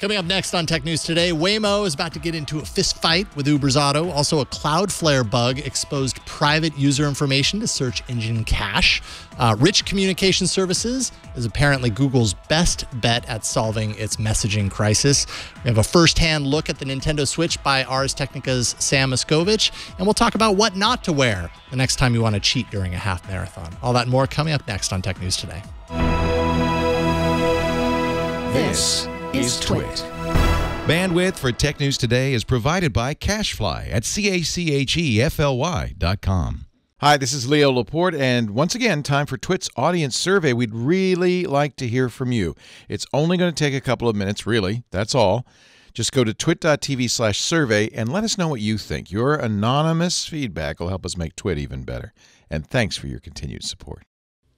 Coming up next on Tech News Today, Waymo is about to get into a fist fight with Uber's Auto. Also, a Cloudflare bug exposed private user information to search engine cache. Rich Communication Services is apparently Google's best bet at solving its messaging crisis. We have a first-hand look at the Nintendo Switch by Ars Technica's Sam Machkovech, and we'll talk about what not to wear the next time you want to cheat during a half marathon. All that and more coming up next on Tech News Today. This is Twit. Bandwidth for Tech News Today is provided by CacheFly at CACHEFLY.com. Hi, this is Leo Laporte, and once again, time for Twit's audience survey. We'd really like to hear from you. It's only going to take a couple of minutes, really. That's all. Just go to twit.tv/survey and let us know what you think. Your anonymous feedback will help us make Twit even better. And thanks for your continued support.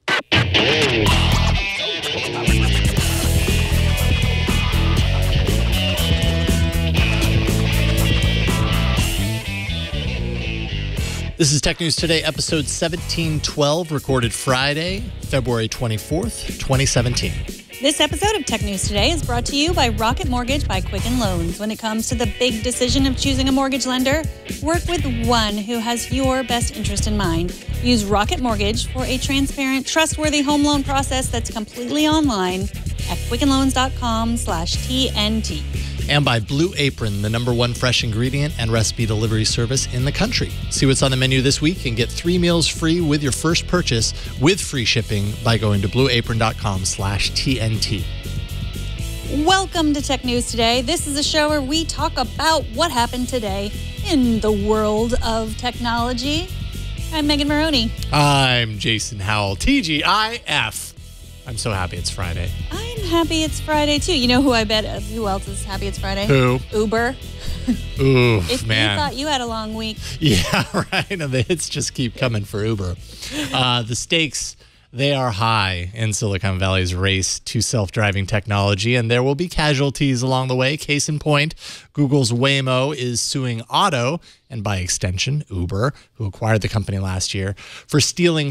This is Tech News Today, episode 1712, recorded Friday, February 24th, 2017. This episode of Tech News Today is brought to you by Rocket Mortgage by Quicken Loans. When it comes to the big decision of choosing a mortgage lender, work with one who has your best interest in mind. Use Rocket Mortgage for a transparent, trustworthy home loan process that's completely online at quickenloans.com/TNT. And by Blue Apron, the #1 fresh ingredient and recipe delivery service in the country. See what's on the menu this week and get 3 meals free with your first purchase with free shipping by going to blueapron.com/TNT. Welcome to Tech News Today. This is a show where we talk about what happened today in the world of technology. I'm Megan Maroney. I'm Jason Howell, TGIF. I'm so happy it's Friday. I'm happy it's Friday, too. You know who who else is happy it's Friday? Who? Uber. Ooh, man. You thought you had a long week. Yeah, right. And the hits just keep coming for Uber. The stakes, they are high in Silicon Valley's race to self-driving technology, and there will be casualties along the way. Case in point, Google's Waymo is suing Otto, and by extension, Uber, who acquired the company last year, for stealing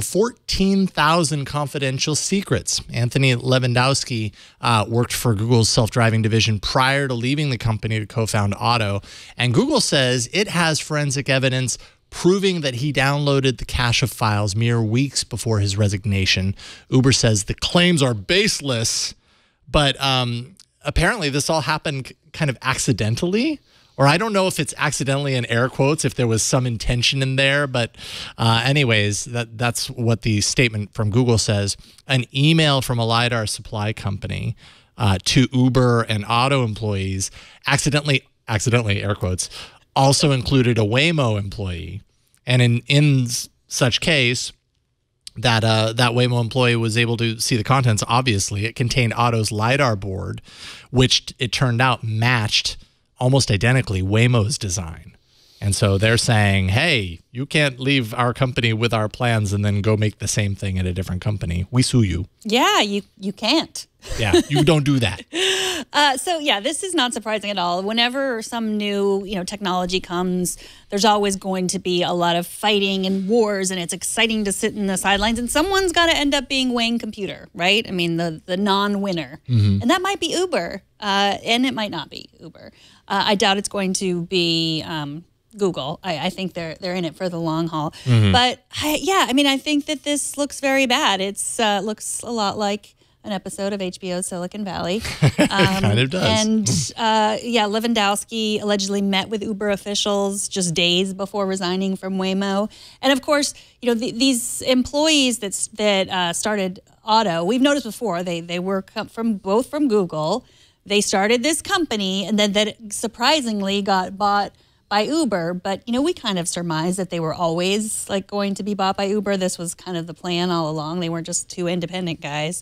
14,000 confidential secrets. Anthony Lewandowski worked for Google's self-driving division prior to leaving the company to co-found Otto, and Google says it has forensic evidence proving that he downloaded the cache of files mere weeks before his resignation. Uber says the claims are baseless, but apparently this all happened kind of accidentally. Or I don't know if it's accidentally in air quotes, if there was some intention in there. But anyways, that's what the statement from Google says. An email from a LiDAR supply company to Uber and Otto employees accidentally, air quotes, also included a Waymo employee. And in such case, that Waymo employee was able to see the contents. Obviously, it contained Otto's LiDAR board, which it turned out matched almost identically Waymo's design. And so they're saying, hey, you can't leave our company with our plans and then go make the same thing at a different company. We sue you. Yeah, you can't. Yeah, you don't do that. So yeah, this is not surprising at all. Whenever some new, technology comes, there's always going to be a lot of fighting and wars, and it's exciting to sit in the sidelines. And someone's got to end up being Wayne Computer, right? I mean, the non-winner, and that might be Uber, and it might not be Uber. I doubt it's going to be Google. I think they're in it for the long haul. But I think that this looks very bad. It's looks a lot like an episode of HBO's Silicon Valley. Kind of does. And Lewandowski allegedly met with Uber officials just days before resigning from Waymo. And of course, these employees that started Otto, we've noticed before, they were both from Google. They started this company, and then that surprisingly got bought by Uber. But, we kind of surmised that they were always going to be bought by Uber. This was kind of the plan all along. They weren't just two independent guys.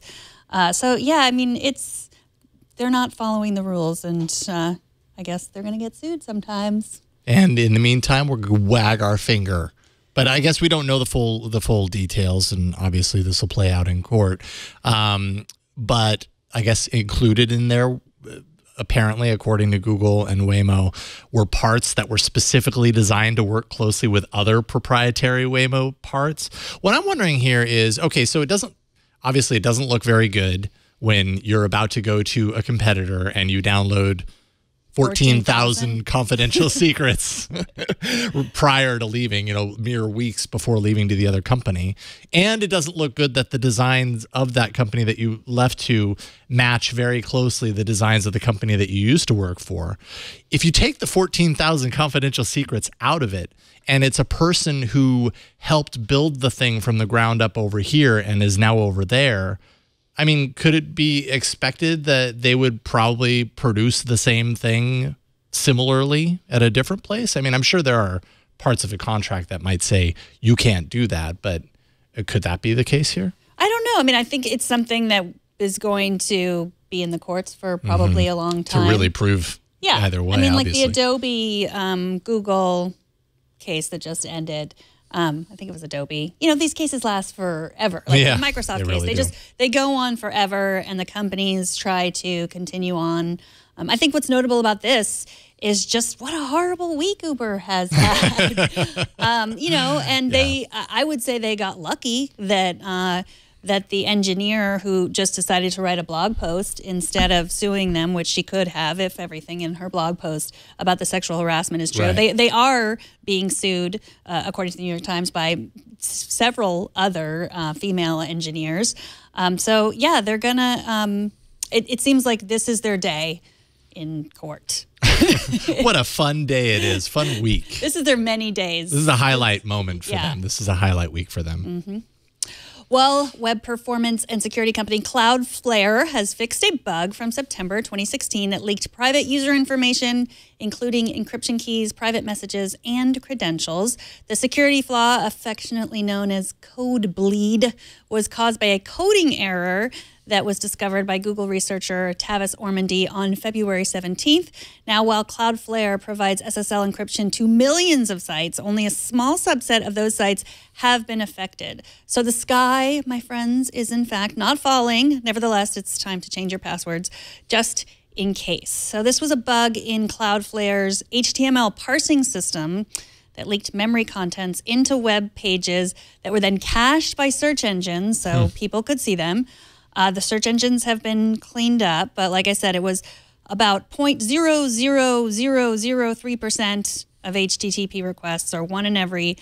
They're not following the rules, and I guess they're going to get sued sometimes. And in the meantime, we're going to wag our finger. But I guess we don't know the full details, and obviously this will play out in court. But I guess included in there, apparently, according to Google and Waymo, were parts that were specifically designed to work closely with other proprietary Waymo parts. What I'm wondering here is, okay, so it doesn't look very good when you're about to go to a competitor and you download 14,000 confidential secrets prior to leaving, mere weeks before leaving to the other company. And it doesn't look good that the designs of that company that you left to match very closely the designs of the company that you used to work for. If you take the 14,000 confidential secrets out of it, and it's a person who helped build the thing from the ground up over here and is now over there, I mean, could it be expected that they would probably produce the same thing similarly at a different place? I mean, I'm sure there are parts of a contract that might say you can't do that, but could that be the case here? I don't know. I mean, I think it's something that is going to be in the courts for probably a long time. To really prove either way, I mean, obviously. Like the Adobe Google case that just ended. I think it was Adobe. These cases last forever. Like the Microsoft case, they go on forever, and the companies try to continue on. I think what's notable about this is just what a horrible week Uber has had. I would say they got lucky that the engineer who just decided to write a blog post instead of suing them, which she could have if everything in her blog post about the sexual harassment is true. Right. They are being sued, according to the New York Times, by several other female engineers. They're going to, it seems like this is their day in court. What a fun day it is. Fun week. This is their many days. This is a highlight moment for them. This is a highlight week for them. Mm-hmm. Well, web performance and security company Cloudflare has fixed a bug from September 2016 that leaked private user information, including encryption keys, private messages, and credentials. The security flaw, affectionately known as Codebleed, was caused by a coding error that was discovered by Google researcher Tavis Ormandy on February 17th. Now, while Cloudflare provides SSL encryption to millions of sites, only a small subset of those sites have been affected. So the sky, my friends, is in fact not falling. Nevertheless, it's time to change your passwords just in case. So this was a bug in Cloudflare's HTML parsing system that leaked memory contents into web pages that were then cached by search engines so people could see them. The search engines have been cleaned up, but like I said, it was about 0.00003% of HTTP requests, or 1 in every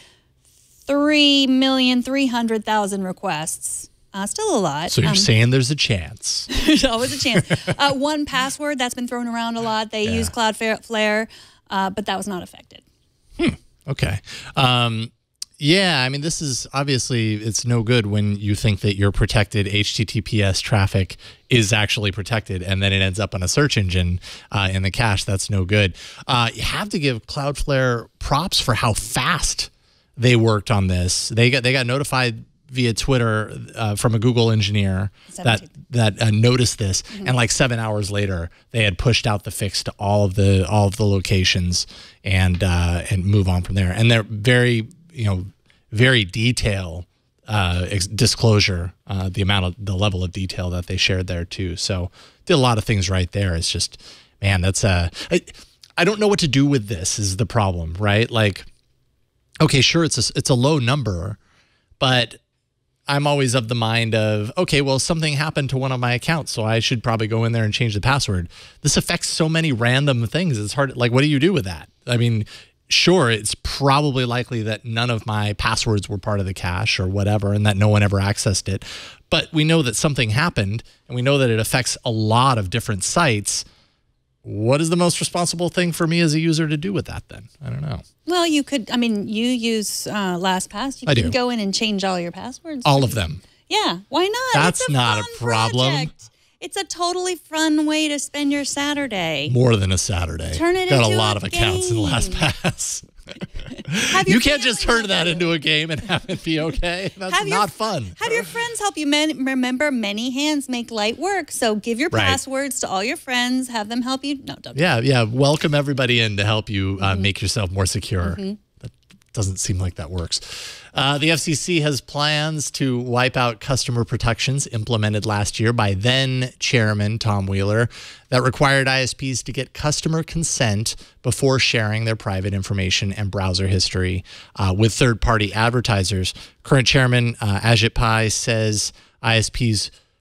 3,300,000 requests. Still a lot. So you're saying there's a chance. There's always a chance. 1Password, that's been thrown around a lot. They use Cloudflare, but that was not affected. Okay. Yeah, I mean, this is obviously, it's no good when you think that your protected HTTPS traffic is actually protected and then it ends up on a search engine in the cache. That's no good. You have to give Cloudflare props for how fast they worked on this. They got notified via Twitter from a Google engineer that noticed this, and like 7 hours later, they had pushed out the fix to all of the locations and move on from there. And they're very detailed disclosure, the level of detail that they shared there too. So did a lot of things right there. It's just, man, that's I don't know what to do with this is the problem, right? Like, okay, sure, it's a low number, but I'm always of the mind of, okay, well, something happened to one of my accounts, so I should probably go in there and change the password. This affects so many random things. It's hard. Like, what do you do with that? I mean, sure, it's probably likely that none of my passwords were part of the cache or whatever, and that no one ever accessed it. But we know that something happened, and we know that it affects a lot of different sites. What is the most responsible thing for me as a user to do with that then? I don't know. Well, you could, I mean, you use LastPass. You can go in and change all your passwords. All of them. Yeah, why not? That's not a problem. Project. It's a totally fun way to spend your Saturday. More than a Saturday. Turn it into a lot of accounts in LastPass. You can't just turn that into a game and have it be okay. That's not fun. Have your friends help you. Remember, many hands make light work. So give your passwords to all your friends. Have them help you. No, don't. Yeah. Welcome everybody in to help you make yourself more secure. That doesn't seem like that works. The FCC has plans to wipe out customer protections implemented last year by then Chairman Tom Wheeler that required ISPs to get customer consent before sharing their private information and browser history with third-party advertisers. Current Chairman Ajit Pai says ISPs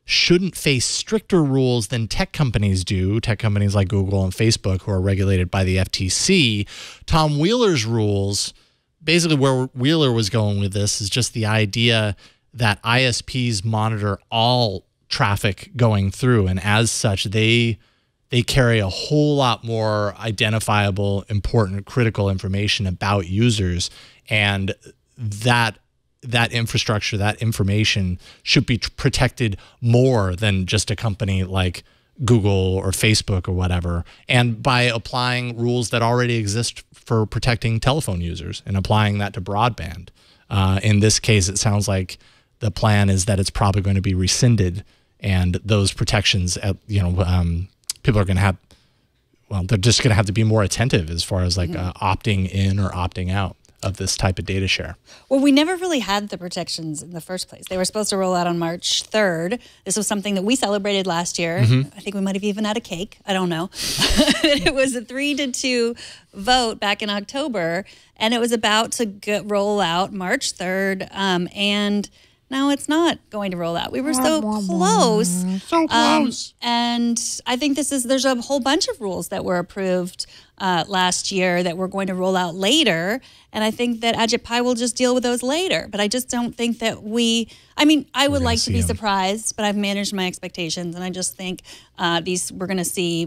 shouldn't face stricter rules than tech companies do, tech companies like Google and Facebook who are regulated by the FTC. Tom Wheeler's rules, basically where Wheeler was going with this, is just the idea that ISPs monitor all traffic going through, and as such, they carry a whole lot more identifiable, important, critical information about users, and that infrastructure, that information should be protected more than just a company like Google or Facebook or whatever. And by applying rules that already exist for protecting telephone users and applying that to broadband. In this case, it sounds like the plan is that it's probably going to be rescinded, and those protections, people are going to have, well, they're just going to have to be more attentive as far as like opting in or opting out of this type of data share. Well, we never really had the protections in the first place. They were supposed to roll out on March 3rd. This was something that we celebrated last year. I think we might have even had a cake. I don't know. It was a 3-2 vote back in October, and it was about to roll out March 3rd. And now it's not going to roll out. We were so close. So close. And I think there's a whole bunch of rules that were approved last year that we're going to roll out later. And I think that Ajit Pai will just deal with those later. But I just don't think that I would like to be surprised, but I've managed my expectations. And I just think we're going to see,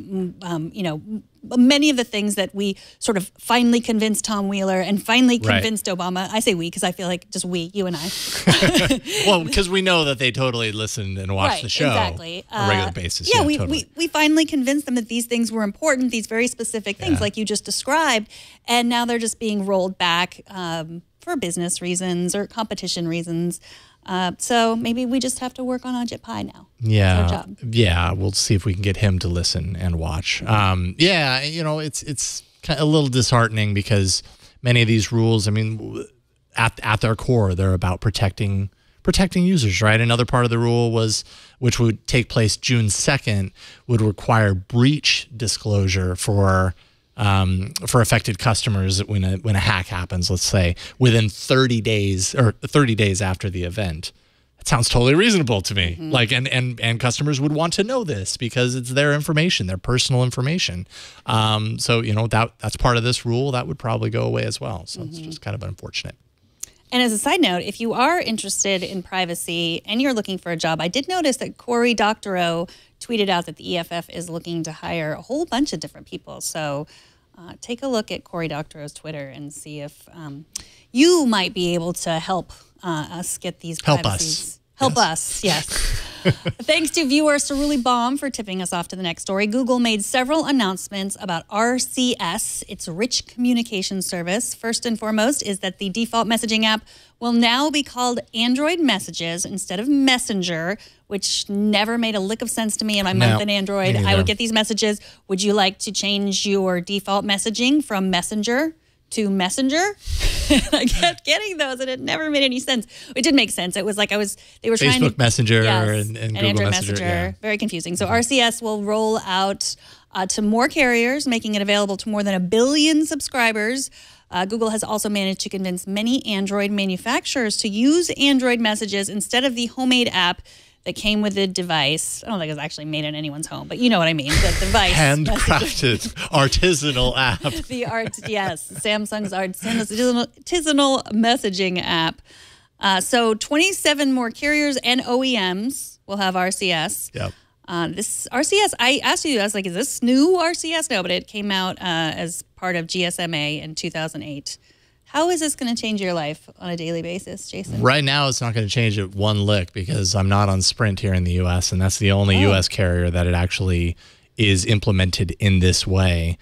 many of the things that we sort of finally convinced Tom Wheeler and finally convinced Obama. I say we because I feel like just we, you and I. Well, because we know that they totally listened and watched the show on a regular basis. Yeah, we finally convinced them that these things were important, these very specific things like you just described, and now they're just being rolled back for business reasons or competition reasons. So maybe we just have to work on Ajit Pai now. Yeah, that's our job. Yeah, we'll see if we can get him to listen and watch. It's kind of a little disheartening because many of these rules, at their core, they're about protecting users, right? Another part of the rule which would take place June 2nd, would require breach disclosure for affected customers when a hack happens, let's say, within 30 days or 30 days after the event. It sounds totally reasonable to me. Like, and customers would want to know this because it's their information, their personal information. So that's part of this rule that would probably go away as well. So it's just kind of unfortunate. And as a side note, if you are interested in privacy and you're looking for a job, I did notice that Cory Doctorow tweeted out that the EFF is looking to hire a whole bunch of different people. So take a look at Cory Doctorow's Twitter and see if you might be able to help us get these privacies. Help us, yes. Thanks to viewer Ceruli Baum for tipping us off to the next story. Google made several announcements about RCS, its rich communication service. First and foremost is that the default messaging app will now be called Android Messages instead of Messenger, which never made a lick of sense to me in my month in Android. I would get these messages. Would you like to change your default messaging from Messenger to Messenger? I kept getting those, and it never made any sense. It did make sense. It was like they were trying to Facebook Messenger and Google Android Messenger. Yeah. Very confusing. So RCS will roll out to more carriers, making it available to more than 1 billion subscribers. Google has also managed to convince many Android manufacturers to use Android Messages instead of the homemade app that came with the device. I don't think it was actually made in anyone's home, but you know what I mean. The device. Handcrafted, artisanal app. Samsung's artisanal messaging app. So 27 more carriers and OEMs will have RCS. Yep. This RCS, I asked you, I was like, is this new RCS? No, but it came out as part of GSMA in 2008. How is this going to change your life on a daily basis, Jason? Right now, it's not going to change it one lick because I'm not on Sprint here in the U.S., and that's the only U.S. carrier that it actually is implemented in this way.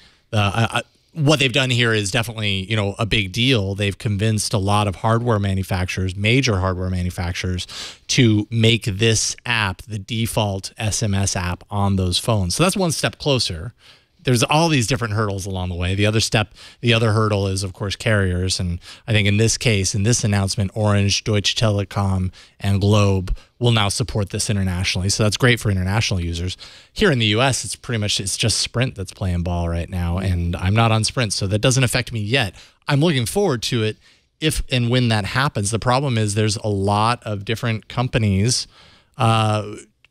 What they've done here is definitely, a big deal. They've convinced a lot of hardware manufacturers, major hardware manufacturers, to make this app the default SMS app on those phones. So that's one step closer. There's all these different hurdles along the way. The other hurdle is, of course, carriers. And I think in this case, in this announcement, Orange, Deutsche Telekom, and Globe will now support this internationally. So that's great for international users. Here in the U.S., it's just Sprint that's playing ball right now. And I'm not on Sprint, so that doesn't affect me yet. I'm looking forward to it if and when that happens. The problem is there's a lot of different companies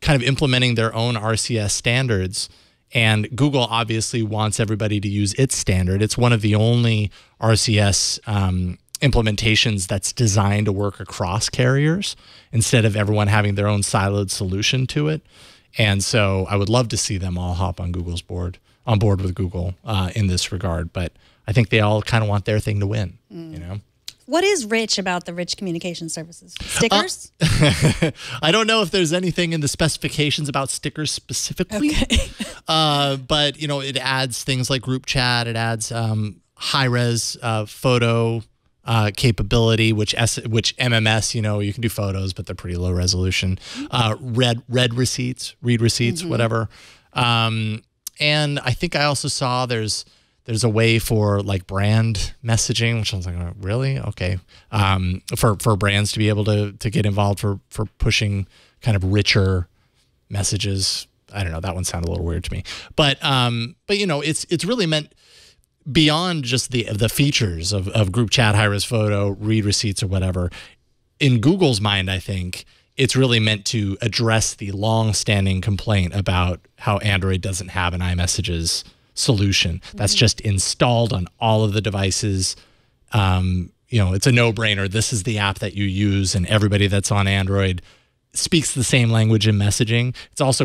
kind of implementing their own RCS standards. And Google obviously wants everybody to use its standard. It's one of the only RCS implementations that's designed to work across carriers instead of everyone having their own siloed solution to it. And so I would love to see them all hop on on board with Google in this regard. But I think they all kind of want their thing to win, you know? What is rich about the rich communication services? Stickers? I don't know if there's anything in the specifications about stickers specifically. Okay. But, you know, it adds things like group chat. It adds high-res photo capability, which MMS, you know, you can do photos, but they're pretty low resolution. Read receipts, whatever. And I think I also saw there's a way for like brand messaging, which I was like, oh, really? Okay. For brands to be able to get involved for pushing kind of richer messages. I don't know. That one sounded a little weird to me, but you know, it's really meant beyond just the features of group chat, high-res photo, read receipts or whatever. In Google's mind, I think it's really meant to address the long-standing complaint about how Android doesn't have an iMessages solution that's just installed on all of the devices. You know, it's a no-brainer. This is the app that you use, and everybody that's on Android speaks the same language in messaging. It's also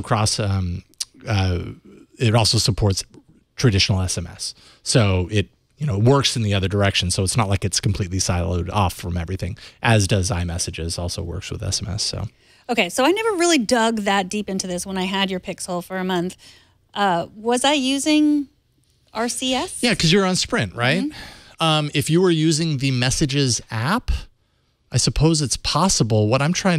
it also supports traditional SMS. So it, you know, works in the other direction. So it's not like it's completely siloed off from everything, as does iMessages, also works with SMS. So. Okay, so I never really dug that deep into this when I had your Pixel for a month. Was I using RCS? Yeah, because you're on Sprint, right? If you were using the Messages app, I suppose it's possible. What I'm trying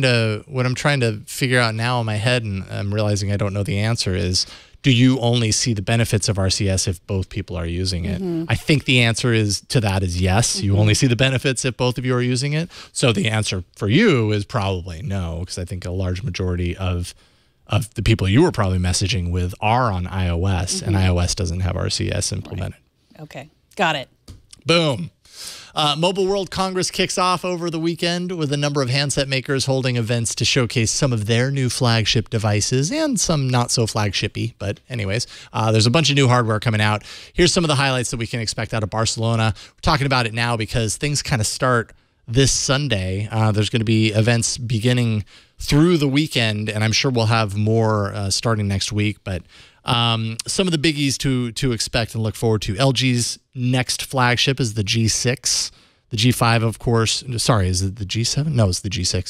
to figure out now in my head, and I'm realizing I don't know the answer, is do you only see the benefits of RCS if both people are using it? I think the answer to that is yes. You only see the benefits if both of you are using it. So the answer for you is probably no, because I think a large majority of the people you were probably messaging with are on iOS, and iOS doesn't have RCS implemented. Right. Okay, got it. Boom. Mobile World Congress kicks off over the weekend with a number of handset makers holding events to showcase some of their new flagship devices and some not so flagshipy. But anyways, there's a bunch of new hardware coming out. Here's some of the highlights that we can expect out of Barcelona. We're talking about it now because things kind of start this Sunday. There's going to be events beginning through the weekend, and I'm sure we'll have more starting next week. But some of the biggies to expect and look forward to. LG's next flagship is the G6. The G5, of course. Sorry, is it the G7? No, it's the G6.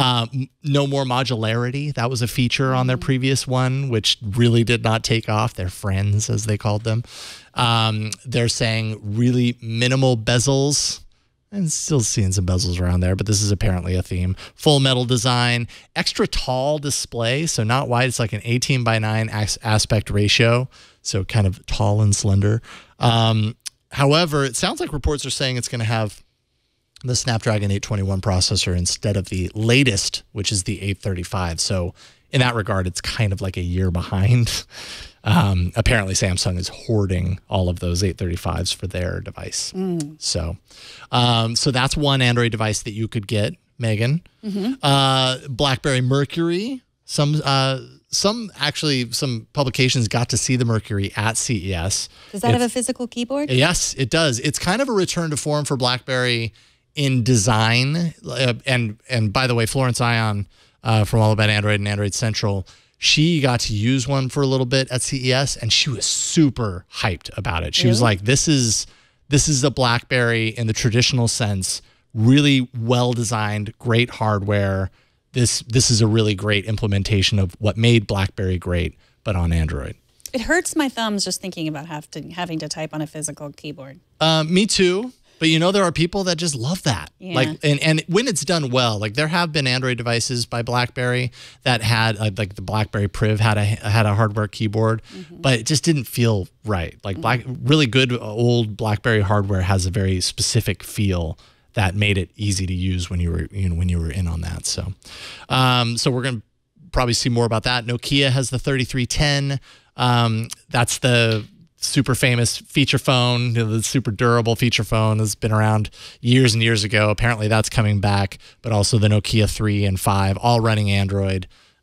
No more modularity. That was a feature on their previous one, which really did not take off. Their friends, as they called them. They're saying really minimal bezels. And still seeing some bezels around there, but this is apparently a theme. Full metal design, extra tall display, so not wide. It's like an 18:9 aspect ratio, so kind of tall and slender. However, it sounds like reports are saying it's going to have the Snapdragon 821 processor instead of the latest, which is the 835. So in that regard, it's kind of like a year behind. Apparently Samsung is hoarding all of those 835s for their device. So that's one Android device that you could get, Megan. BlackBerry Mercury. Some publications got to see the Mercury at CES. Does that have a physical keyboard? Yes, it does. It's kind of a return to form for BlackBerry in design. And by the way, Florence Ion from All About Android and Android Central, she got to use one for a little bit at CES, and she was super hyped about it. She was like, this is a BlackBerry in the traditional sense, really well-designed, great hardware. This is a really great implementation of what made BlackBerry great, but on Android. It hurts my thumbs just thinking about having to type on a physical keyboard. Me too. But you know, there are people that just love that. Yeah. Like, and when it's done well, like there have been Android devices by BlackBerry that had like the BlackBerry Priv had a hardware keyboard, but it just didn't feel right. Like really good old BlackBerry hardware has a very specific feel that made it easy to use when you were in on that. So, so we're gonna probably see more about that. Nokia has the 3310. That's the super famous feature phone, the super durable feature phone that's been around years and years ago. Apparently that's coming back, but also the Nokia 3 and 5, all running Android.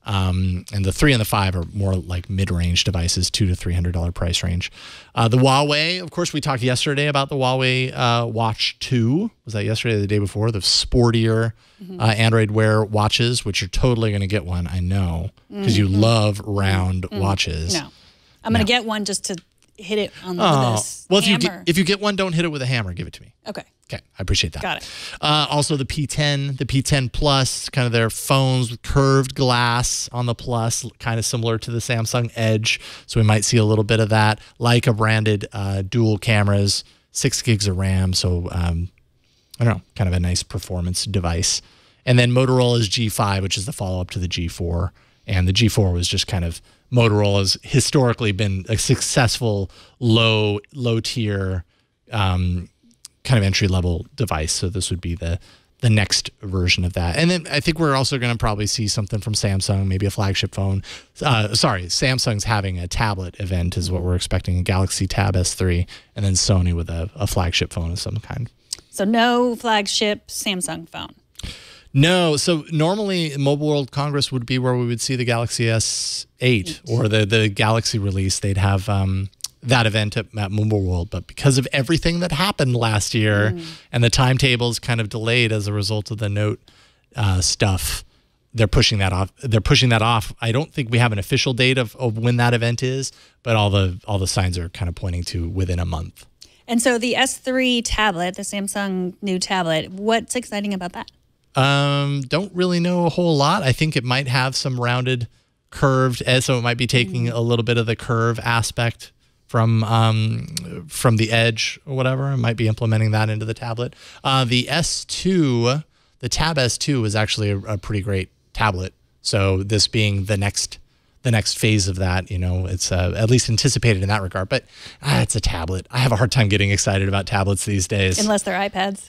And the 3 and the 5 are more like mid-range devices, $200 to $300 price range. The Huawei, of course, we talked yesterday about the Huawei Watch 2. Was that yesterday or the day before? The sportier Android Wear watches, which you're totally going to get one, I know, because you love round watches. No. I'm going to get one just to hit it on this well, hammer. if you get one, don't hit it with a hammer. Give it to me. Okay. Okay, I appreciate that. Got it. Also, the P10, the P10 Plus, kind of their phones with curved glass on the Plus, kind of similar to the Samsung Edge. So we might see a little bit of that. Leica branded dual cameras, 6 gigs of RAM. So I don't know, kind of a nice performance device. And then Motorola's G5, which is the follow-up to the G4. And the G4 was just kind of Motorola's historically been a successful low-tier kind of entry-level device. So this would be the next version of that. And then I think we're also going to probably see something from Samsung, maybe a flagship phone. Samsung's having a tablet event is what we're expecting, a Galaxy Tab S3, and then Sony with a flagship phone of some kind. So no flagship Samsung phone. No. So normally Mobile World Congress would be where we would see the Galaxy S8 or the Galaxy release. They'd have that event at Mobile World, but because of everything that happened last year and the timetables kind of delayed as a result of the Note stuff, they're pushing that off. I don't think we have an official date of when that event is, but all the signs are kind of pointing to within a month. And so the S3 tablet, the Samsung new tablet, what's exciting about that? Don't really know a whole lot. I think it might have some rounded, curved, so it might be taking a little bit of the curve aspect from the Edge or whatever. It might be implementing that into the tablet. The S2, the Tab S2 is actually a pretty great tablet. So this being the next phase of that, it's at least anticipated in that regard. But it's a tablet. I have a hard time getting excited about tablets these days. Unless they're iPads.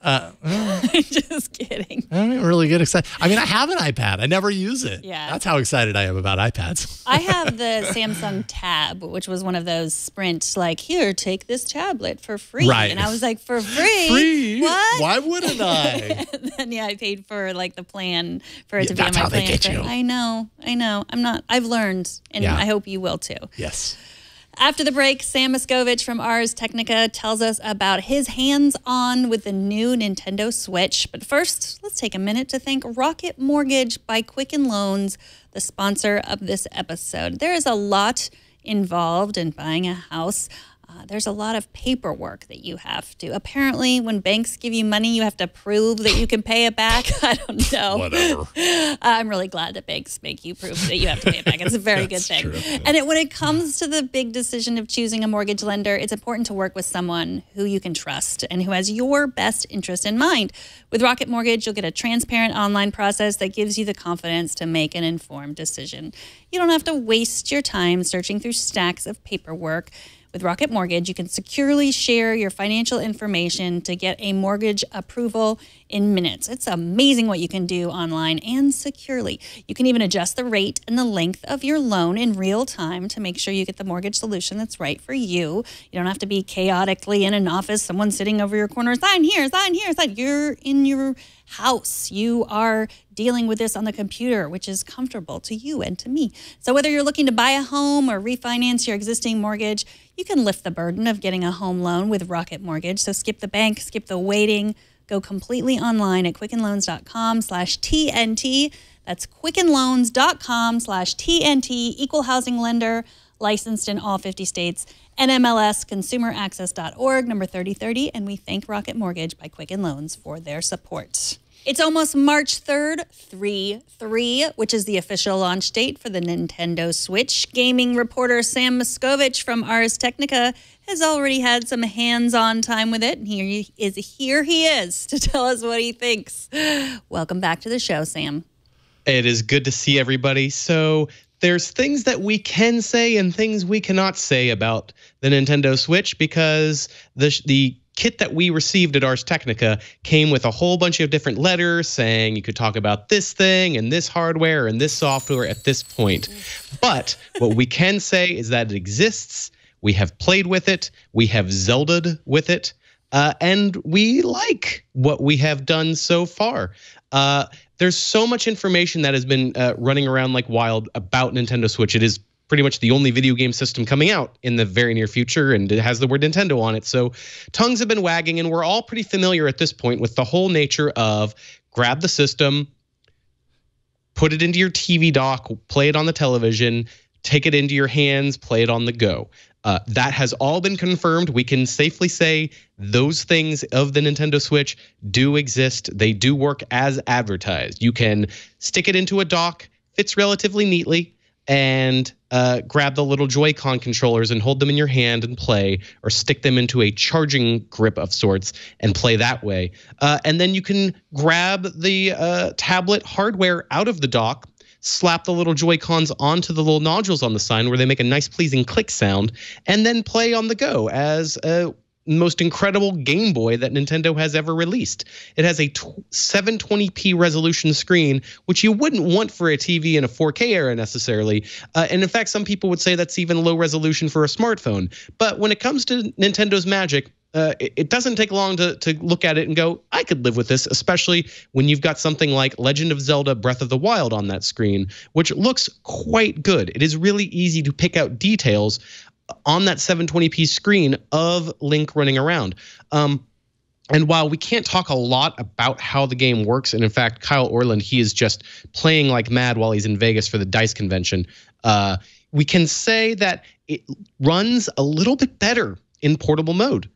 Just kidding. I don't really get excited. I mean, I have an iPad. I never use it. Yeah. That's how excited I am about iPads. I have the Samsung Tab, which was one of those Sprint, like, here, take this tablet for free. Right. And I was like, for free? Free? What? Why wouldn't I? And then, I paid for, like, the plan for it to be on that's my how plan. they get you. I know. I've learned, and I hope you will too. Yes. After the break, Sam Machkovech from Ars Technica tells us about his hands-on with the new Nintendo Switch. But first, let's take a minute to thank Rocket Mortgage by Quicken Loans, the sponsor of this episode. There is a lot involved in buying a house. There's a lot of paperwork that you have to. Apparently, when banks give you money, you have to prove that you can pay it back. I don't know. Whatever. I'm really glad that banks make you prove that you have to pay it back. It's a very good thing. True. And when it comes to the big decision of choosing a mortgage lender, it's important to work with someone who you can trust and who has your best interest in mind. With Rocket Mortgage, you'll get a transparent online process that gives you the confidence to make an informed decision. You don't have to waste your time searching through stacks of paperwork. With Rocket Mortgage, you can securely share your financial information to get a mortgage approval in minutes. It's amazing what you can do online and securely. You can even adjust the rate and the length of your loan in real time to make sure you get the mortgage solution that's right for you. You don't have to be chaotically in an office, someone sitting over your corner, sign here, sign here, sign. You're in your house. You are dealing with this on the computer, which is comfortable to you and to me. So whether you're looking to buy a home or refinance your existing mortgage, you can lift the burden of getting a home loan with Rocket Mortgage. So skip the bank, skip the waiting, go completely online at quickenloans.com/TNT. That's quickenloans.com/TNT, equal housing lender, licensed in all 50 states, NMLS, consumeraccess.org, number 3030. And we thank Rocket Mortgage by Quicken Loans for their support. It's almost March 3rd, 3/3, which is the official launch date for the Nintendo Switch. Gaming reporter Sam Machkovech from Ars Technica has already had some hands-on time with it, and here he is to tell us what he thinks. Welcome back to the show, Sam. It is good to see everybody. So there's things that we can say and things we cannot say about the Nintendo Switch because the kit that we received at Ars Technica came with a whole bunch of different letters saying you could talk about this thing and this hardware and this software at this point. But what we can say is that it exists. We have played with it. We have Zelda'd with it. And we like what we have done so far. there's so much information that has been running around like wild about Nintendo Switch. It is pretty much the only video game system coming out in the very near future, and it has the word Nintendo on it. So tongues have been wagging, and we're all pretty familiar at this point with the whole nature of grab the system, put it into your TV dock, play it on the television, take it into your hands, play it on the go. That has all been confirmed. We can safely say those things of the Nintendo Switch do exist. They do work as advertised. You can stick it into a dock, fits relatively neatly, and grab the little Joy-Con controllers and hold them in your hand and play, or stick them into a charging grip of sorts and play that way. And then you can grab the tablet hardware out of the dock, slap the little Joy-Cons onto the little nodules on the side where they make a nice pleasing click sound, and then play on the go as a most incredible Game Boy that Nintendo has ever released. It has a 720p resolution screen, which you wouldn't want for a TV in a 4K era necessarily. And in fact, some people would say that's even low resolution for a smartphone. But when it comes to Nintendo's magic, it doesn't take long to look at it and go, I could live with this, especially when you've got something like Legend of Zelda Breath of the Wild on that screen, which looks quite good. It is really easy to pick out details on that 720p screen of Link running around. And while we can't talk a lot about how the game works, and in fact, Kyle Orland, he is just playing like mad while he's in Vegas for the DICE convention, we can say that it runs a little bit better in portable mode.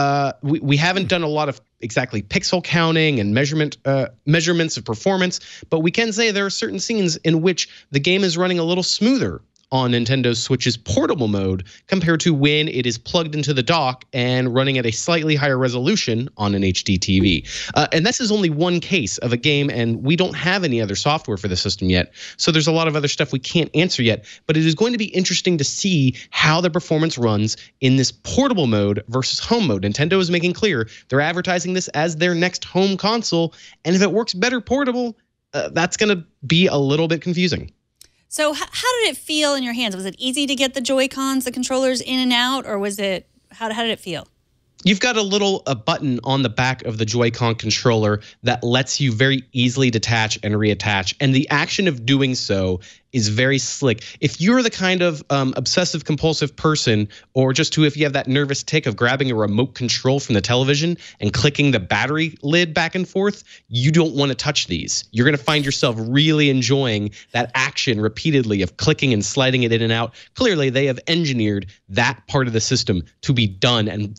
We haven't done a lot of exactly pixel counting and measurements of performance, but we can say there are certain scenes in which the game is running a little smoother on Nintendo Switch's portable mode compared to when it is plugged into the dock and running at a slightly higher resolution on an HD TV. And this is only one case of a game, and we don't have any other software for the system yet. So there's a lot of other stuff we can't answer yet, but it is going to be interesting to see how the performance runs in this portable mode versus home mode. Nintendo is making clear they're advertising this as their next home console, and if it works better portable, that's going to be a little bit confusing. So how did it feel in your hands? Was it easy to get the Joy-Cons, the controllers in and out, or was it, how did it feel? You've got a button on the back of the Joy-Con controller that lets you very easily detach and reattach. And the action of doing so is very slick. If you're the kind of obsessive compulsive person, or just if you have that nervous tick of grabbing a remote control from the television and clicking the battery lid back and forth, you don't want to touch these. You're going to find yourself really enjoying that action repeatedly of clicking and sliding it in and out. Clearly, they have engineered that part of the system to be done and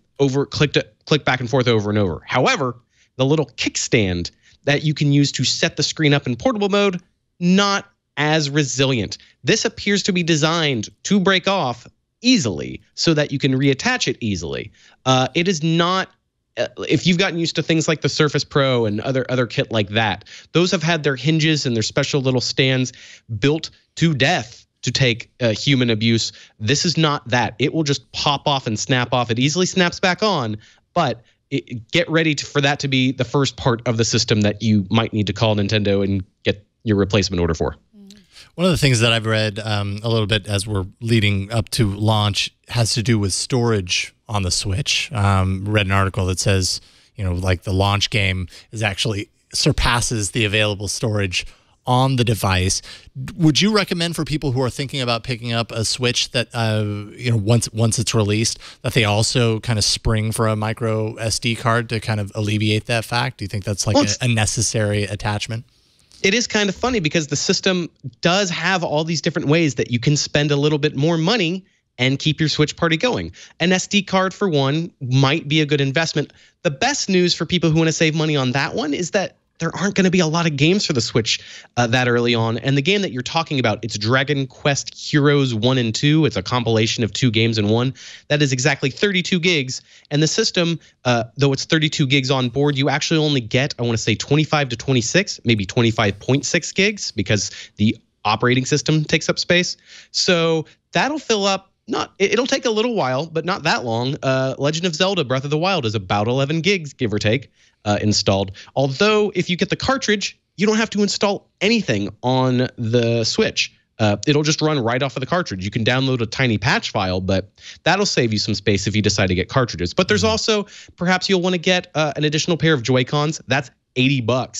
click back and forth over and over. However, the little kickstand that you can use to set the screen up in portable mode, not as resilient. This appears to be designed to break off easily so that you can reattach it easily. It is not, if you've gotten used to things like the Surface Pro and other kit like that, those have had their hinges and their special little stands built to death to take human abuse. This is not that. It will just pop off and snap off. It easily snaps back on, but get ready for that to be the first part of the system that you might need to call Nintendo and get your replacement order for. One of the things that I've read a little bit as we're leading up to launch has to do with storage on the Switch. Read an article that says, like the launch game is actually surpasses the available storage on the device. Would you recommend for people who are thinking about picking up a Switch that, once it's released, that they also kind of spring for a micro SD card to kind of alleviate that fact? Do you think that's like a necessary attachment? It is kind of funny because the system does have all these different ways that you can spend a little bit more money and keep your Switch party going. An SD card, for one, might be a good investment. The best news for people who want to save money on that one is that there aren't going to be a lot of games for the Switch that early on. And the game that you're talking about, it's Dragon Quest Heroes 1 and 2. It's a compilation of 2 games in one. That is exactly 32 gigs. And the system, though it's 32 gigs on board, you actually only get, I want to say 25 to 26, maybe 25.6 gigs because the operating system takes up space. So that'll fill up. It'll take a little while, but not that long. Legend of Zelda Breath of the Wild is about 11 gigs, give or take, installed. Although, if you get the cartridge, you don't have to install anything on the Switch. It'll just run right off of the cartridge. You can download a tiny patch file, but that'll save you some space if you decide to get cartridges. But there's also, perhaps you'll want to get an additional pair of Joy-Cons. That's $80.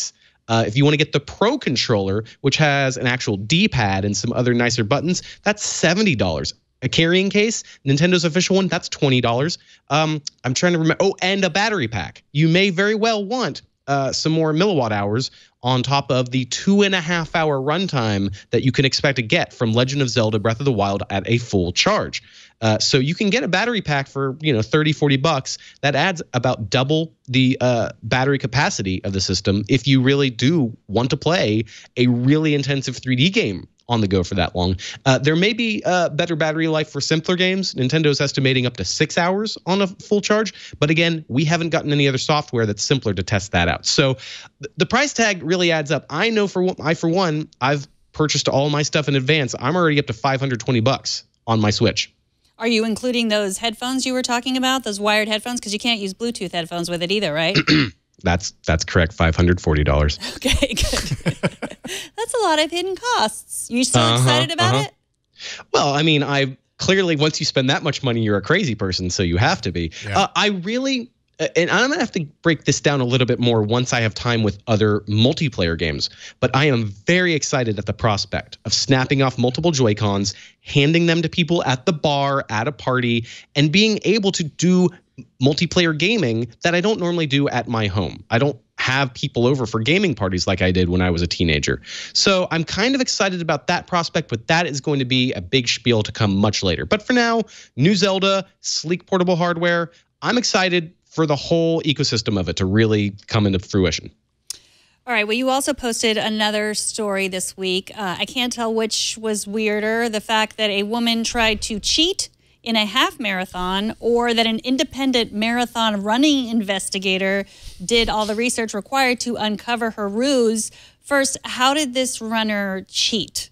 If you want to get the Pro controller, which has an actual D-pad and some other nicer buttons, that's $70. A carrying case, Nintendo's official one, that's $20. I'm trying to remember. Oh, and a battery pack. You may very well want some more milliwatt hours on top of the 2.5-hour runtime that you can expect to get from Legend of Zelda Breath of the Wild at a full charge. So you can get a battery pack for, $30-$40. That adds about double the battery capacity of the system if you really do want to play a really intensive 3D game on the go for that long. There may be better battery life for simpler games. Nintendo's estimating up to 6 hours on a full charge. But again, we haven't gotten any other software that's simpler to test that out. So the price tag really adds up. I know for one, I've purchased all my stuff in advance. I'm already up to $520 on my Switch. Are you including those headphones you were talking about, those wired headphones? Because you can't use Bluetooth headphones with it either, right? That's correct, $540. Okay, good. That's a lot of hidden costs. You still excited about it? Well, I mean, clearly, once you spend that much money, you're a crazy person, so you have to be. Yeah. I really, and I'm going to have to break this down a little bit more once I have time with other multiplayer games, but I am very excited at the prospect of snapping off multiple Joy-Cons, handing them to people at the bar, at a party, and being able to do multiplayer gaming that I don't normally do at my home. I don't have people over for gaming parties like I did when I was a teenager. So I'm kind of excited about that prospect, but that is going to be a big spiel to come much later. But for now, new Zelda, sleek portable hardware. I'm excited for the whole ecosystem of it to really come into fruition. All right. Well, you also posted another story this week. I can't tell which was weirder, the fact that a woman tried to cheat in a half marathon, or that an independent marathon running investigator did all the research required to uncover her ruse. First, how did this runner cheat?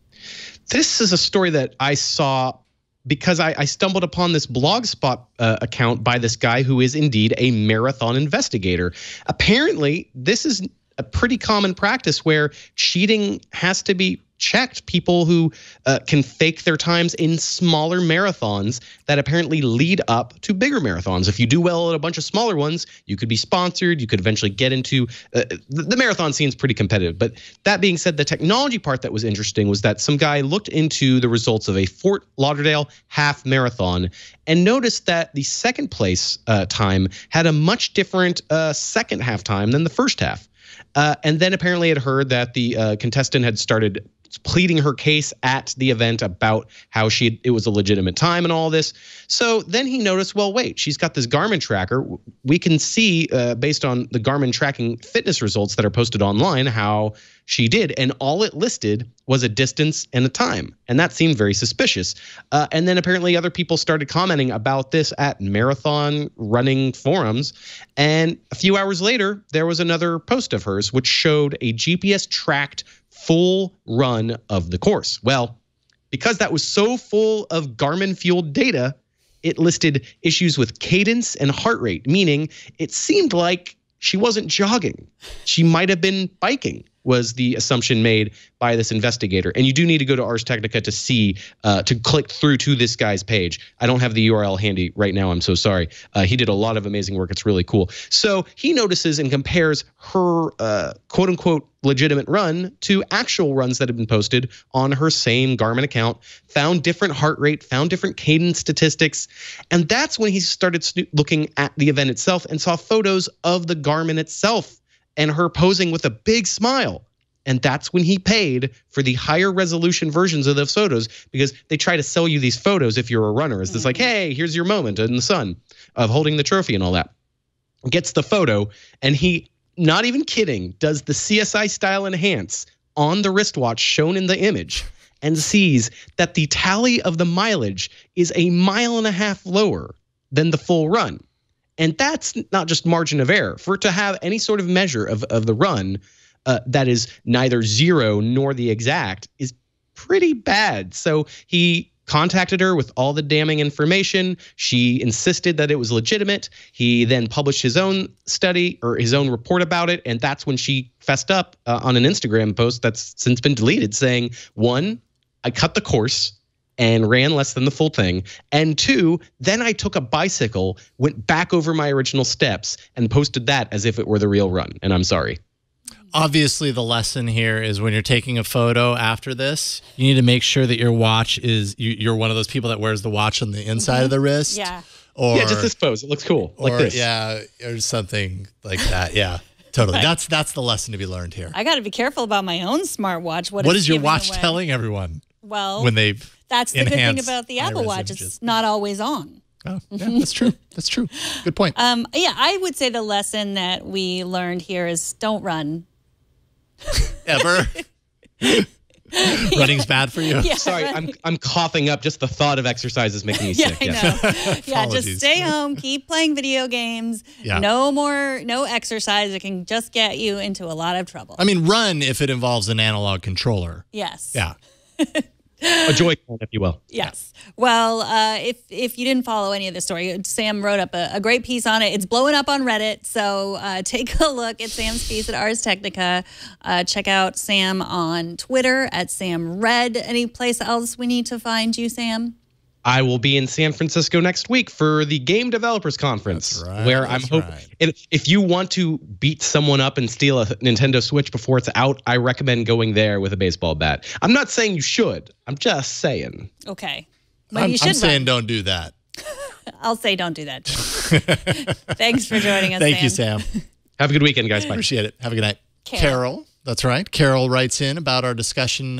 This is a story that I saw because I stumbled upon this Blogspot account by this guy who is indeed a marathon investigator. Apparently, this is a pretty common practice where cheating has to be checked. People who can fake their times in smaller marathons that apparently lead up to bigger marathons. If you do well at a bunch of smaller ones, you could be sponsored. You could eventually get into the marathon scene's pretty competitive. But that being said, the technology part that was interesting was that some guy looked into the results of a Fort Lauderdale half marathon and noticed that the second place time had a much different second half time than the first half. And then apparently had heard that the contestant had started pleading her case at the event about how it was a legitimate time and all this. So then he noticed, well, wait, she's got this Garmin tracker. We can see based on the Garmin tracking fitness results that are posted online how she did. And all it listed was a distance and a time. And that seemed very suspicious. And then apparently other people started commenting about this at marathon running forums. And a few hours later, there was another post of hers which showed a GPS tracked full run of the course. Well, because that was so full of Garmin-fueled data, it listed issues with cadence and heart rate, meaning it seemed like she wasn't jogging. She might have been biking, was the assumption made by this investigator. And you do need to go to Ars Technica to see, to click through to this guy's page. I don't have the URL handy right now. I'm so sorry. He did a lot of amazing work. It's really cool. So he notices and compares her quote unquote legitimate run to actual runs that have been posted on her same Garmin account, found different heart rate, found different cadence statistics. And that's when he started looking at the event itself and saw photos of the Garmin itself and her posing with a big smile. And that's when he paid for the higher resolution versions of those photos, because they try to sell you these photos if you're a runner. It's just like, hey, here's your moment in the sun of holding the trophy and all that. Gets the photo, and he, not even kidding, does the CSI style enhance on the wristwatch shown in the image and sees that the tally of the mileage is 1.5 miles lower than the full run. And that's not just margin of error. For it to have any sort of measure of the run that is neither zero nor the exact is pretty bad. So he contacted her with all the damning information. She insisted that it was legitimate. He then published his own study or his own report about it. And that's when she fessed up on an Instagram post that's since been deleted, saying, 1, I cut the course and ran less than the full thing. And 2, then I took a bicycle, went back over my original steps, and posted that as if it were the real run. And I'm sorry. Obviously, the lesson here is when you're taking a photo after this, you need to make sure that your watch is, you're one of those people that wears the watch on the inside of the wrist. Yeah. Or, Yeah, just this pose. It looks cool. Like this. Yeah, or something like that. Yeah, totally. That's the lesson to be learned here. I got to be careful about my own smartwatch. What is your watch telling everyone? Well, when they that's the good thing about the Apple Watch. It's not always on. Oh, yeah, that's true. That's true. Good point. Yeah, I would say the lesson that we learned here is don't run. Ever. Running's bad for you. Yeah, Sorry, I'm coughing up. Just the thought of exercise is making me sick. I know. Yeah, just stay home, keep playing video games. Yeah. No exercise. It can just get you into a lot of trouble. I mean, run if it involves an analog controller. Yes. Yeah. A Joy-Con, if you will. Yes. Well, if you didn't follow any of the story, Sam wrote up a great piece on it. It's blowing up on Reddit, so take a look at Sam's piece at Ars Technica. Check out Sam on Twitter at SamRed. Any place else we need to find you, Sam? I will be in San Francisco next week for the Game Developers Conference, where I'm hoping. If you want to beat someone up and steal a Nintendo Switch before it's out, I recommend going there with a baseball bat. I'm not saying you should. I'm just saying. Okay. I'm saying don't do that. I'll say don't do that. Thanks for joining us, Thank you, Sam. Have a good weekend, guys. Bye. Appreciate it. Have a good night. Carol. That's right. Carol writes in about our discussion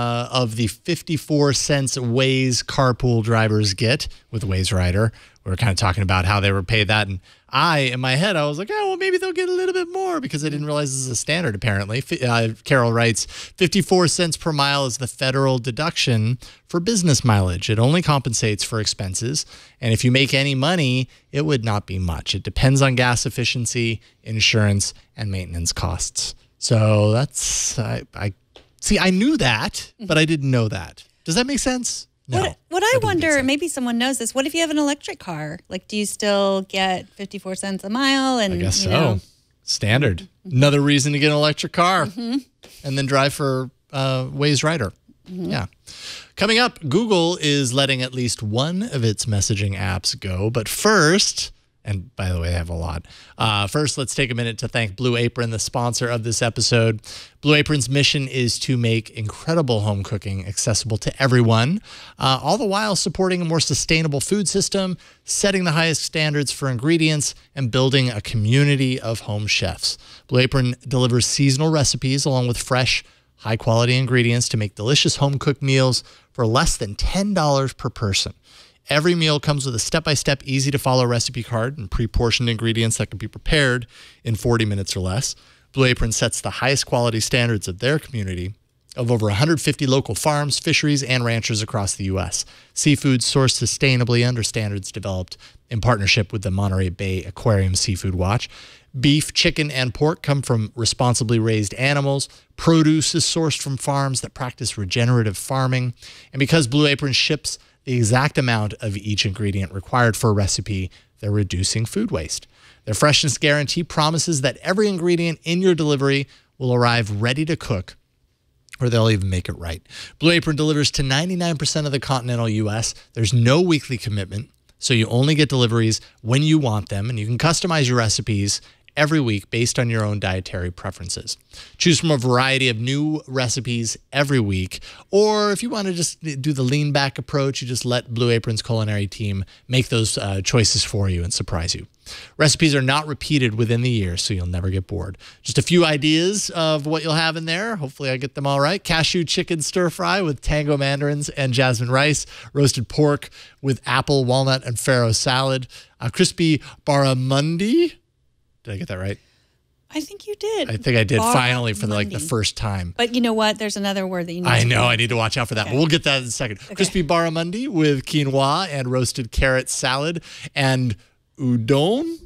of the 54 cents Waze carpool drivers get with Waze Rider. We were kind of talking about how they were paid that. And in my head, I was like, oh, well, maybe they'll get a little bit more because I didn't realize this is a standard, apparently. Carol writes, 54 cents per mile is the federal deduction for business mileage. It only compensates for expenses. And if you make any money, it would not be much. It depends on gas efficiency, insurance, and maintenance costs. So that's, I knew that, but I didn't know that. Does that make sense? No. What I wonder, maybe someone knows this, what if you have an electric car? Like, do you still get 54 cents a mile? And I guess so. Standard. Another reason to get an electric car and then drive for Waze Rider. Yeah. Coming up, Google is letting at least one of its messaging apps go. But first, and by the way, they have a lot. First, let's take a minute to thank Blue Apron, the sponsor of this episode. Blue Apron's mission is to make incredible home cooking accessible to everyone, all the while supporting a more sustainable food system, setting the highest standards for ingredients, and building a community of home chefs. Blue Apron delivers seasonal recipes along with fresh, high-quality ingredients to make delicious home-cooked meals for less than $10 per person. Every meal comes with a step-by-step, easy-to-follow recipe card and pre-portioned ingredients that can be prepared in 40 minutes or less. Blue Apron sets the highest quality standards of their community of over 150 local farms, fisheries, and ranchers across the U.S. Seafood sourced sustainably under standards developed in partnership with the Monterey Bay Aquarium Seafood Watch. Beef, chicken, and pork come from responsibly raised animals. Produce is sourced from farms that practice regenerative farming. And because Blue Apron ships the exact amount of each ingredient required for a recipe, they're reducing food waste. Their freshness guarantee promises that every ingredient in your delivery will arrive ready to cook, or they'll even make it right. Blue Apron delivers to 99% of the continental U.S. There's no weekly commitment, so you only get deliveries when you want them, and you can customize your recipes every week based on your own dietary preferences. Choose from a variety of new recipes every week, or if you want to just do the lean back approach, you just let Blue Apron's culinary team make those choices for you and surprise you. Recipes are not repeated within the year, so you'll never get bored. Just a few ideas of what you'll have in there. Hopefully I get them all right. Cashew chicken stir fry with tango mandarins and jasmine rice. Roasted pork with apple, walnut, and farro salad. Crispy barramundi. Did I get that right? I think you did. I think I did finally for the first time. But you know what? There's another word that you need I to know. know. I need to watch out for that. But we'll get that in a second. Okay. Crispy barramundi with quinoa and roasted carrot salad and udon.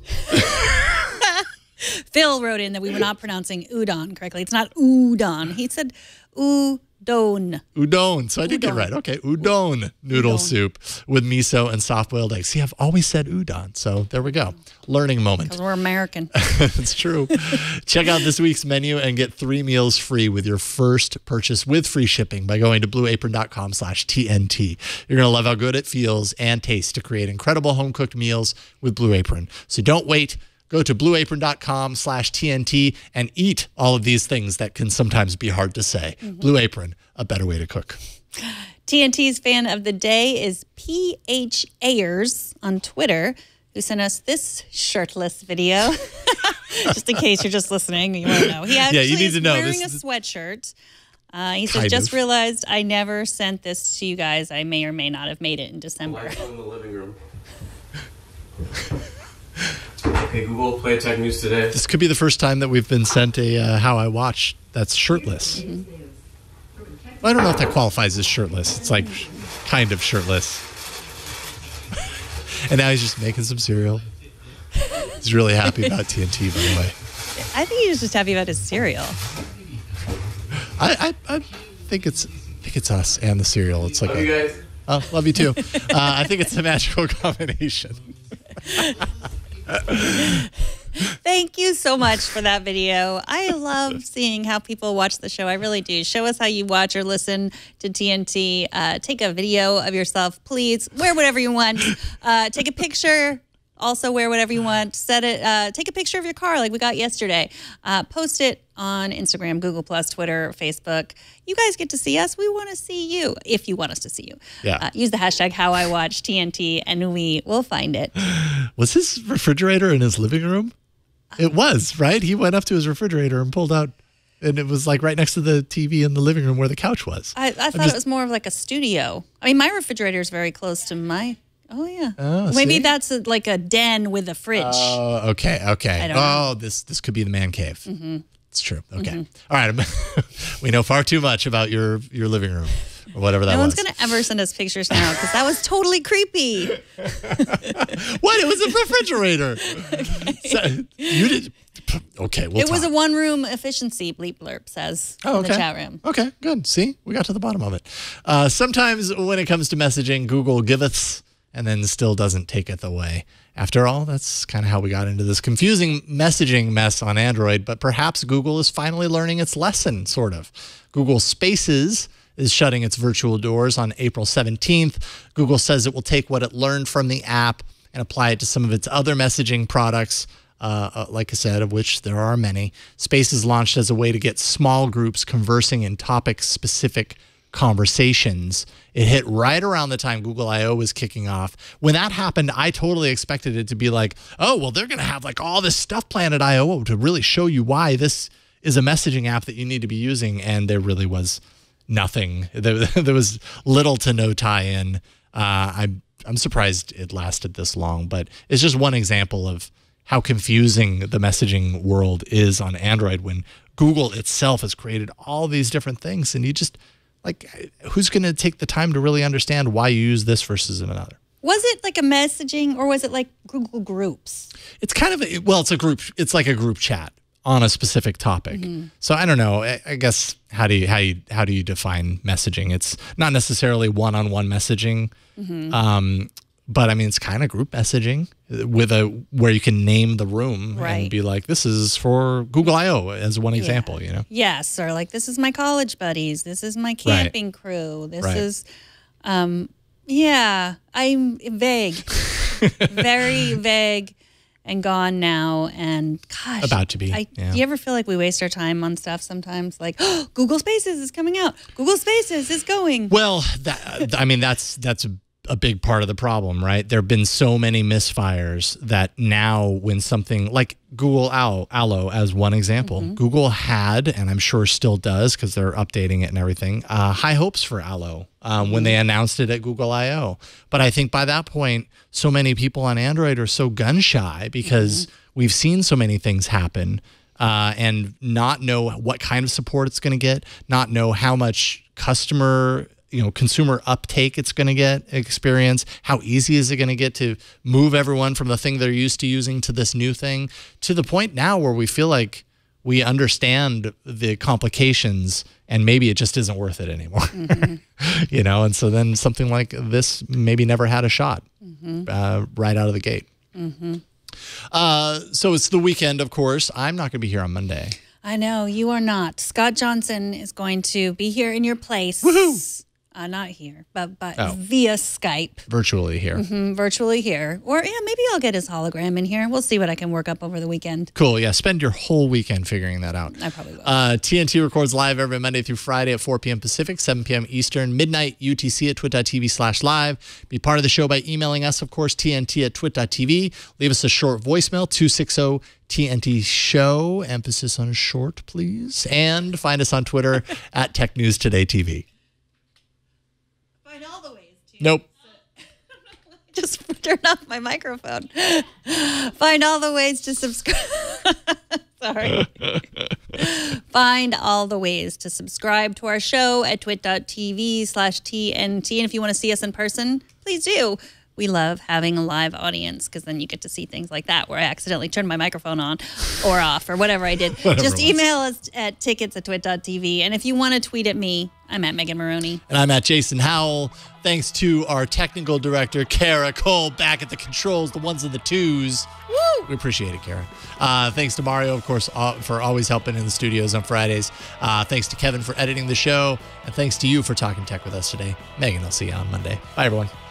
Phil wrote in that we were not pronouncing udon correctly. It's not udon. He said udon. Udon. So I did get it right. Okay. Udon noodle soup with miso and soft-boiled eggs. See, I've always said udon. So there we go. Learning moment. Because we're American. It's true. Check out this week's menu and get 3 meals free with your first purchase with free shipping by going to blueapron.com/TNT. You're going to love how good it feels and tastes to create incredible home-cooked meals with Blue Apron. So don't wait. go to blueapron.com/TNT and eat all of these things that can sometimes be hard to say. Blue Apron, a better way to cook. TNT's fan of the day is PH Ayers on Twitter, who sent us this shirtless video. Just in case you're just listening, you want to know. He actually is wearing a sweatshirt. He said, just realized I never sent this to you guys. I may or may not have made it in December. Lights on in the living room. Okay, Google, play tech news today. This could be the first time that we've been sent a How I Watch that's shirtless. I don't know if that qualifies as shirtless. It's like kind of shirtless. And now he's just making some cereal. He's really happy about TNT, by the way. I think he was just happy about his cereal. I think it's us and the cereal. It's like love you guys. Oh, love you too. I think it's a magical combination. Thank you so much for that video. I love seeing how people watch the show. I really do. Show us how you watch or listen to TNT. Take a video of yourself, please. Wear whatever you want. Take a picture. Also wear whatever you want. Set it. Take a picture of your car like we got yesterday. Post it on Instagram, Google+, Twitter, Facebook. You guys get to see us. We want to see you if you want us to see you. Yeah. Use the hashtag HowIWatchTNT and we will find it. Was his refrigerator in his living room? It was, right? He went up to his refrigerator and pulled out, and it was like right next to the TV in the living room where the couch was. I thought it was more of like a studio. I mean, my refrigerator is very close to my... Oh, yeah. Oh, maybe see? That's like a den with a fridge. Oh, okay. I don't know. This could be the man cave. It's true. Okay. All right. We know far too much about your living room or whatever that was. No one's going to ever send us pictures now because that was totally creepy. What? It was a refrigerator. So, you did... Okay, it was a one-room efficiency, Bleep Blurp says in the chat room. Okay, good. See? We got to the bottom of it. Sometimes when it comes to messaging, Google giveth and then still doesn't taketh away. After all, that's kind of how we got into this confusing messaging mess on Android, but perhaps Google is finally learning its lesson, sort of. Google Spaces is shutting its virtual doors on April 17th. Google says it will take what it learned from the app and apply it to some of its other messaging products, like I said, of which there are many. Spaces launched as a way to get small groups conversing in topic-specific conversations. It hit right around the time Google I/O was kicking off. When that happened, I totally expected it to be like, oh, well, they're going to have like all this stuff planned at I/O to really show you why this is a messaging app that you need to be using. And there really was nothing. There was little to no tie-in. I'm surprised it lasted this long, but it's just one example of how confusing the messaging world is on Android when Google itself has created all these different things, and you just... like, who's going to take the time to really understand why you use this versus another? Was it like a messaging, or was it like Google Groups? It's kind of it's a group. It's like a group chat on a specific topic. So I don't know. I guess how do you define messaging? It's not necessarily one-on-one messaging, but I mean it's kind of group messaging with where you can name the room and be like, this is for Google I/O as one example, you know? Yes, or like, this is my college buddies. This is my camping crew. This is, I'm vague, very vague and gone now. And gosh. About to be. Do you ever feel like we waste our time on stuff sometimes? Like, oh, Google Spaces is coming out. Google Spaces is going. Well, I mean, that's a big part of the problem, right? There have been so many misfires that now when something like Google Allo as one example, Google had, and I'm sure still does because they're updating it and everything, high hopes for Allo when they announced it at Google I/O. But I think by that point, so many people on Android are so gun shy because we've seen so many things happen and not know what kind of support it's going to get, not know how much consumer uptake it's going to experience. How easy is it going to get to move everyone from the thing they're used to using to this new thing, to the point now where we feel like we understand the complications and maybe it just isn't worth it anymore. And so then something like this maybe never had a shot right out of the gate. So it's the weekend, of course. I'm not going to be here on Monday. I know, you are not. Scott Johnson is going to be here in your place. Woohoo! Not here, but Oh. via Skype. Virtually here. Virtually here. Or yeah, maybe I'll get his hologram in here. We'll see what I can work up over the weekend. Cool. Yeah. Spend your whole weekend figuring that out. I probably will. TNT records live every Monday through Friday at 4 p.m. Pacific, 7 p.m. Eastern, midnight UTC at twit.tv/live. Be part of the show by emailing us, of course, TNT@twit.tv. Leave us a short voicemail, 260 TNT show. Emphasis on short, please. And find us on Twitter at Tech News Today TV. Find all the ways to. Nope. Just turn off my microphone. Find all the ways to subscribe. Sorry. Find all the ways to subscribe to our show at twit.tv/TNT. And if you want to see us in person, please do. We love having a live audience because then you get to see things like that where I accidentally turned my microphone on or off or whatever I did. Just email us at tickets@twit.tv. And if you want to tweet at me, I'm at Megan Maroney. And I'm at Jason Howell. Thanks to our technical director, Kara Cole, back at the controls, the ones and the twos. Woo! We appreciate it, Kara. Thanks to Mario, of course, for always helping in the studios on Fridays. Thanks to Kevin for editing the show. And thanks to you for talking tech with us today. Megan, I'll see you on Monday. Bye, everyone.